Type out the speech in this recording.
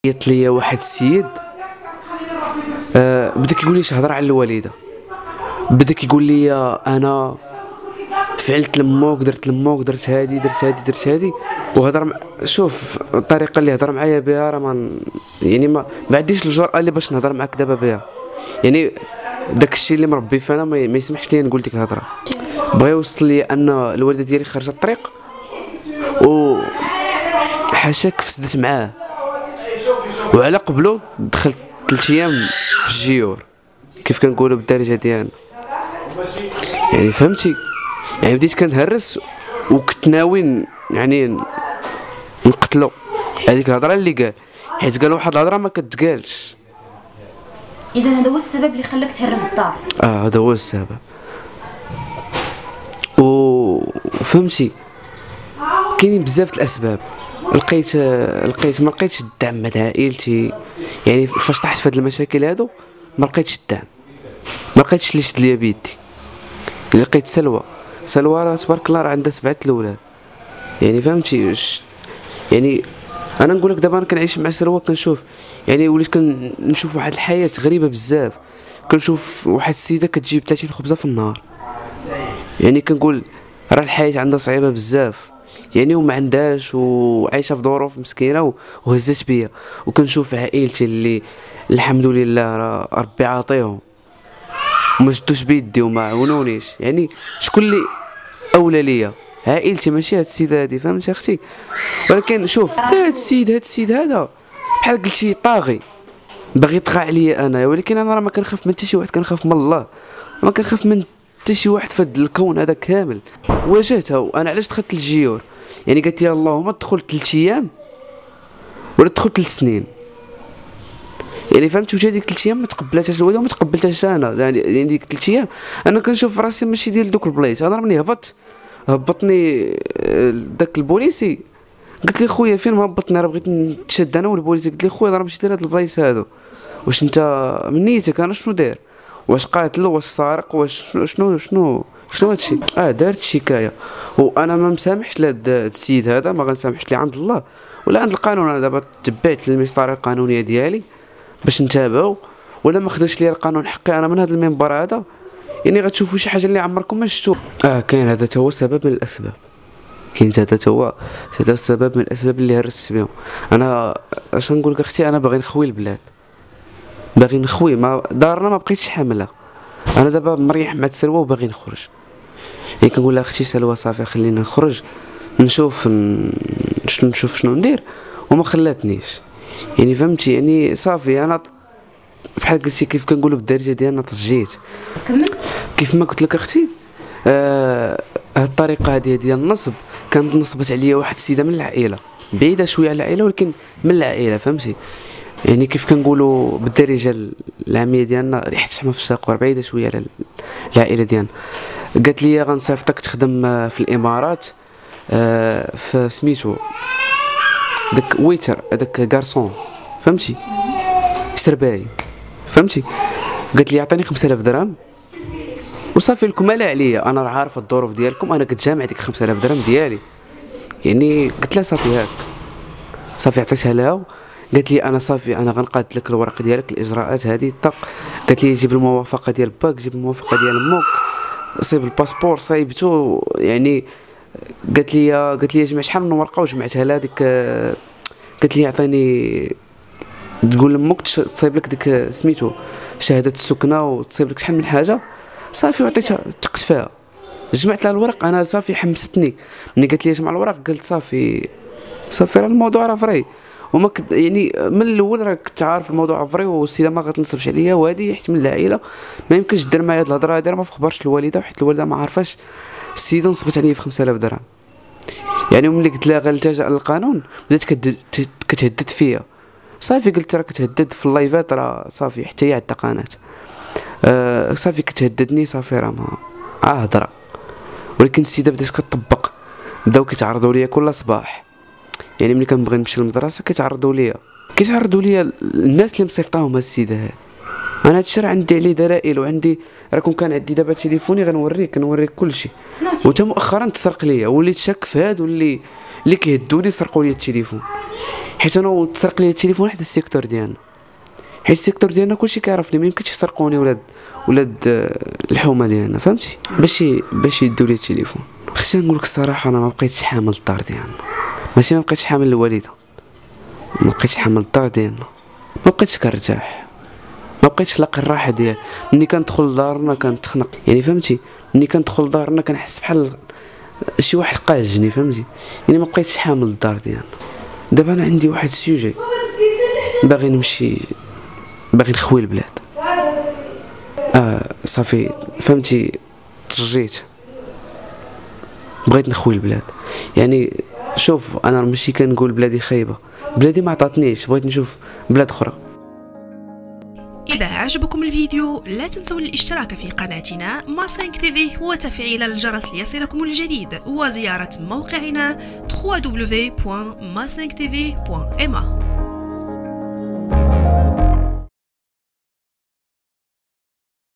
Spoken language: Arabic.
عيط ليا واحد السيد بدا كيقول لي هضره على الوالده. بدا كيقول لي انا فعلت لموك، درت لموك، درت هادي درت هادي درت هادي. وهضر شوف الطريقه اللي هضر معايا بها راه يعني ما عنديش الجرأه اللي باش نهضر معاك دابا بها. يعني داك الشيء اللي مربي فانا ما يسمحش لي نقول ديك الهضره. بغا يوصل لي ان الوالده ديالي خرجت الطريق و حاشاك فسدت معاه، وعلى قبلو دخلت 3 ايام في الجيور كيف كنقولوا بالدارجه ديالنا. يعني فهمتي، يعني بديت كنهرس وكنت ناوي يعني نقتلو. هذيك الهضره اللي قال، حيت قال واحد الهضره ما كتقالش. اذا هذا هو السبب اللي خلاك تهرس الدار؟ هذا هو السبب. وفهمتي كاينين بزاف الاسباب. لقيت ما لقيتش الدعم من عائلتي. يعني فاش طحت في هاد المشاكل هادو ما لقيتش الدعم، ما لقيتش اللي شد ليا بيدي. لقيت سلوى راه تبارك الله راه عندها 7 الاولاد. يعني فهمتي يعني انا نقول لك دابا انا كنعيش مع سلوى كنشوف، يعني وليت كنشوف واحد الحياه غريبه بزاف. كنشوف واحد السيده كتجيب 30 خبزه في النهار. يعني كنقول راه الحياه عندها صعيبه بزاف، يعني وما عندهاش وعايشه في ظروف مسكينه وهزت بيا. وكنشوف عائلتي اللي الحمد لله راه ربي عاطيهم وما شدوش بيدي وما عاونونيش. يعني شكون اللي اولى ليا؟ عائلتي، ماشي هاد السيده هادي. فهمتي اختي؟ ولكن شوف هاد السيد هذا بحال قلتي طاغي باغي يطغى عليا انا. ولكن انا راه ما كنخاف من حتى شي واحد، كنخاف من الله. ما كنخاف من حتى شي واحد في هاد الكون هذا كامل. واجهتها. وانا علاش دخلت للجيور؟ يعني قالت لي اللهم تدخل 3 ايام ولا تدخل 3 سنين. يعني فهمت؟ وجا ديك 3 ايام ما تقبلتهاش الوالده وما تقبلتهاش انا. يعني ديك 3 ايام انا كنشوف راسي ماشي ديال دوك البلايص. انا ملي هبطني داك البوليسي قلت لي خويا فين مهبطني؟ راه بغيت نتشد انا والبوليسي. قلت لي خويا راه ماشي داير هاد البلايص هادو. واش انت من نيتك انا شنو داير؟ واش قاتل؟ واش سارق؟ واش شنو هادشي؟ دارت شكايه. وانا ما مسامحش لهاد السيد هذا، ما غنسامحش ليه عند الله ولا عند القانون. انا دابا تبعت المسطره القانونيه ديالي باش نتابعو، ولا ما خداش ليا القانون حقي انا من هذا المنبر هذا. يعني غتشوفوا شي حاجه اللي عمركم ما شفتوا. كاين هذا هو سبب من الاسباب. كاين هذا هو السبب من الاسباب اللي هرست بهم. انا اش نقول لك اختي، انا باغي نخوي البلاد، باغي نخوي. ما دارنا ما بقيتش حامله. انا دابا مريح مع سلوى وباغي نخرج. يعني كنقول لها اختي سلوى صافي خلينا نخرج نشوف شنو ندير، وما خلاتنيش. يعني فهمتي؟ يعني صافي انا بحال قلتي كيف كنقولوا بالدارجه ديالنا طجيت. كيف ما قلت لك اختي، هاد الطريقه هذه ديال النصب كانت نصبت عليا واحد السيده من العائله، بعيده شويه على العائله ولكن من العائله. فهمتي؟ يعني كيف كنقولوا بالدارجه العاميه ديالنا ريحه الشحمه في الشاقور، بعيده شويه على العائله ديالنا. قالت لي غنصيفطك تخدم في الامارات، في سميتو داك ويتر، هذاك غارسون. فهمتي؟ سرباي. فهمتي؟ قالت لي عطيني 5000 درهم وصافي لكم مالا عليا. انا راه عارفه الظروف ديالكم، انا كنتجامع ديك 5000 درهم ديالي. يعني قلت لها صافي هاك، صافي عطيتها لها. قالت لي انا صافي انا غنقاد لك الورق ديالك، الاجراءات هذه طق. قالت لي جيب الموافقه ديال باك، جيب الموافقه ديال امك، صيب الباسبور، صايبتو. يعني قالت لي جمع شحال من ورقه وجمعتها لها. ديك قالت لي عطيني تقول لامك تصيب لك ديك سميتو شهاده السكنه وتصيب لك شحال من حاجه. صافي وعطيتها تقت فيها، جمعت لها الورق. انا صافي حمستني ملي قالت لي جمع الورق. قلت صافي راه الموضوع راه فري. وما يعني من الاول راه كنت عارف الموضوع فري، والسيده ما غتنصبش عليا. وهذه حيت من العائله ما يمكنش دير معايا هاد الهضره هادي. راه ما خبرش الوالده، وحيت الوالده ما عارفاش السيده نصبت عليا في 5000 درهم. يعني ملي قلت لها غنلتجا للقانون بدات كتهدد فيا. صافي قلت راه كتهدد في اللايفات، راه صافي حتى هي عندها قناه. صافي كتهددني، صافي راه ما هضره. ولكن السيده بدات كتطبق، بداو كيتعرضوا ليا كل صباح. يعني ملي كنبغي نمشي للمدرسه كيتعرضوا ليا الناس اللي مصيفطاهم هاد السيده هاد. انا هادشي راه عندي عليه دلائل، وعندي راه كان عندي دابا تليفوني كنوريك كلشي. وتا مؤخرا تسرق ليا، وليت شاك في هاد، واللي اللي كيهدوني يسرقوا لي التليفون، حيت انا تسرق لي التليفون حدا السيكتور ديالنا، حيت السيكتور ديالنا كلشي كيعرفني، ما يمكنش يسرقوني ولاد الحومه ديالنا، فهمتي؟ باش يدوا لي التليفون. خصني نقول لك الصراحه انا ما بقيتش حامل الدار ديالنا، ماشي ما بقيتش حامل الوالده، ما بقيتش حامل الدار ديالنا، ما بقيتش كنرتاح، ما بقيتش لاقي الراحه ديالي. ملي كندخل لدارنا كنتخنق، يعني فهمتي؟ ملي كندخل لدارنا كنحس بحال شي واحد قاجني، فهمتي؟ يعني ما بقيتش حامل الدار ديالنا. دابا انا عندي واحد السوجي، باغي نمشي، باغي نخوي البلاد. صافي فهمتي، ترجيت، بغيت نخوي البلاد. يعني شوف انا ماشي كنقول بلادي خايبه، بلادي ما عطاتنيش، بغيت نشوف بلاد اخرى. إذا عجبكم الفيديو لا تنسوا الاشتراك في قناتنا ما5 TV وتفعيل الجرس ليصلكم الجديد، وزيارة موقعنا www.ma5tv.ma.